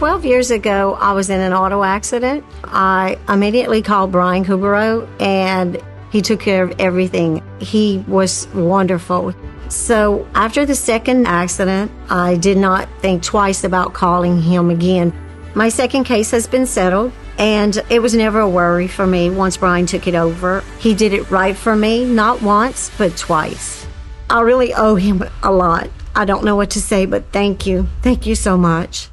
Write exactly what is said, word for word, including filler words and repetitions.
twelve years ago, I was in an auto accident. I immediately called Brian Caubarreaux, and he took care of everything. He was wonderful. So after the second accident, I did not think twice about calling him again. My second case has been settled, and it was never a worry for me once Brian took it over. He did it right for me, not once, but twice. I really owe him a lot. I don't know what to say, but thank you. Thank you so much.